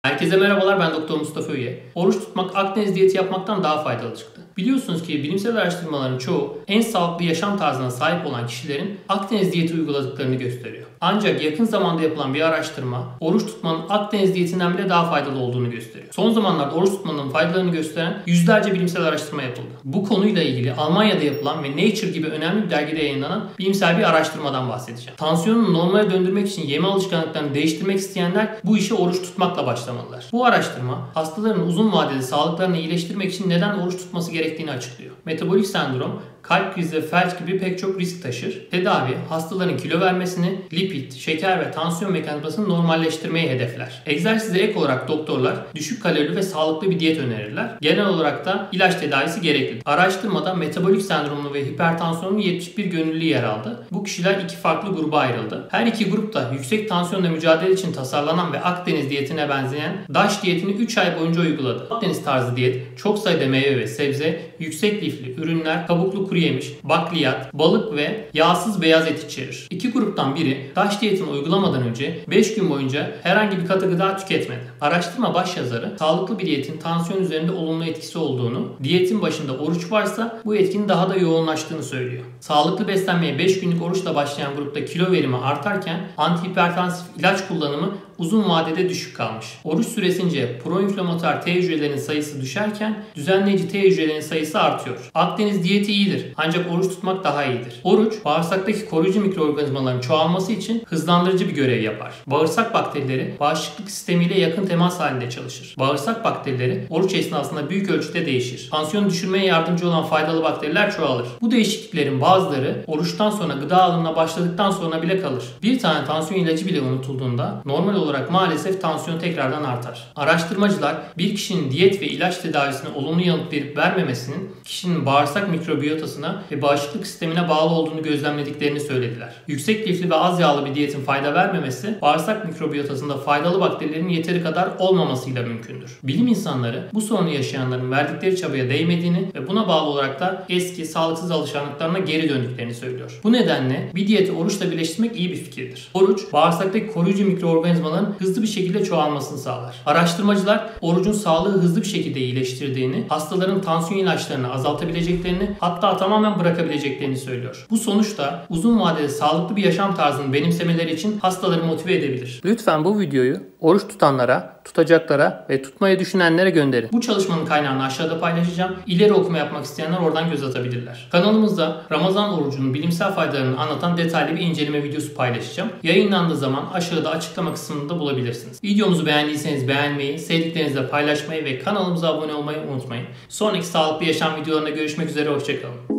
Herkese merhabalar, ben Doktor Mustafa Üye. Oruç tutmak Akdeniz diyeti yapmaktan daha faydalı çıktı. Biliyorsunuz ki bilimsel araştırmaların çoğu en sağlıklı yaşam tarzına sahip olan kişilerin Akdeniz diyeti uyguladıklarını gösteriyor. Ancak yakın zamanda yapılan bir araştırma oruç tutmanın Akdeniz diyetinden bile daha faydalı olduğunu gösteriyor. Son zamanlarda oruç tutmanın faydalarını gösteren yüzlerce bilimsel araştırma yapıldı. Bu konuyla ilgili Almanya'da yapılan ve Nature gibi önemli bir dergide yayınlanan bilimsel bir araştırmadan bahsedeceğim. Tansiyonunu normale döndürmek için yeme alışkanlıklarını değiştirmek isteyenler bu işe oruç tutmakla başlamalılar. Bu araştırma hastaların uzun vadede sağlıklarını iyileştirmek için neden oruç tutması gerektiğini açıklıyor. Metabolik sendrom, kalp krizi ve felç gibi pek çok risk taşır. Tedavi, hastaların kilo vermesini, lipid, şeker ve tansiyon mekanizmasını normalleştirmeyi hedefler. Egzersize ek olarak doktorlar düşük kalorili ve sağlıklı bir diyet önerirler. Genel olarak da ilaç tedavisi gereklidir. Araştırmada metabolik sendromlu ve hipertansiyonlu 71 gönüllü yer aldı. Bu kişiler iki farklı gruba ayrıldı. Her iki grup da yüksek tansiyonla mücadele için tasarlanan ve Akdeniz diyetine benzeyen DASH diyetini 3 ay boyunca uyguladı. Akdeniz tarzı diyet çok sayıda meyve ve sebze, yüksek lifli ürünler, kabuklu kuru yemiş, bakliyat, balık ve yağsız beyaz et içerir. İki gruptan biri DASH diyetini uygulamadan önce 5 gün boyunca herhangi bir katı gıda tüketmedi. Araştırma başyazarı sağlıklı bir diyetin tansiyon üzerinde olumlu etkisi olduğunu, diyetin başında oruç varsa bu etkinin daha da yoğunlaştığını söylüyor. Sağlıklı beslenmeye 5 günlük oruçla başlayan grupta kilo verimi artarken antihipertansif ilaç kullanımı uzun vadede düşük kalmış. Oruç süresince proinflamatuar T hücrelerinin sayısı düşerken düzenleyici T hücrelerinin sayısı artıyor. Akdeniz diyeti iyidir ancak oruç tutmak daha iyidir. Oruç bağırsaktaki koruyucu mikroorganizmaların çoğalması için hızlandırıcı bir görev yapar. Bağırsak bakterileri bağışıklık sistemiyle yakın temas halinde çalışır. Bağırsak bakterileri oruç esnasında büyük ölçüde değişir. Tansiyonu düşürmeye yardımcı olan faydalı bakteriler çoğalır. Bu değişikliklerin bazıları oruçtan sonra gıda alımına başladıktan sonra bile kalır. Bir tane tansiyon ilacı bile unutulduğunda normal olarak maalesef tansiyon tekrardan artar. Araştırmacılar bir kişinin diyet ve ilaç tedavisine olumlu yanıt verip vermemesinin kişinin bağırsak mikrobiyotasına ve bağışıklık sistemine bağlı olduğunu gözlemlediklerini söylediler. Yüksek lifli ve az yağlı bir diyetin fayda vermemesi bağırsak mikrobiyotasında faydalı bakterilerin yeteri kadar olmamasıyla mümkündür. Bilim insanları bu sorunu yaşayanların verdikleri çabaya değmediğini ve buna bağlı olarak da eski sağlıksız alışkanlıklarına geri döndüklerini söylüyor. Bu nedenle bir diyeti oruçla birleştirmek iyi bir fikirdir. Oruç bağırsaktaki koruyucu mikroorganizmaların hızlı bir şekilde çoğalmasını sağlar. Araştırmacılar orucun sağlığı hızlı bir şekilde iyileştirdiğini, hastaların tansiyon ilaçlarını azaltabileceklerini, hatta tamamen bırakabileceklerini söylüyor. Bu sonuç da uzun vadede sağlıklı bir yaşam tarzını benimsemeleri için hastaları motive edebilir. Lütfen bu videoyu oruç tutanlara, tutacaklara ve tutmayı düşünenlere gönderin. Bu çalışmanın kaynağını aşağıda paylaşacağım. İleri okuma yapmak isteyenler oradan göz atabilirler. Kanalımızda Ramazan orucunun bilimsel faydalarını anlatan detaylı bir inceleme videosu paylaşacağım. Yayınlandığı zaman aşağıda açıklama kısmında bulabilirsiniz. Videomuzu beğendiyseniz beğenmeyi, sevdiklerinizle paylaşmayı ve kanalımıza abone olmayı unutmayın. Sonraki sağlıklı yaşam videolarında görüşmek üzere, hoşçakalın.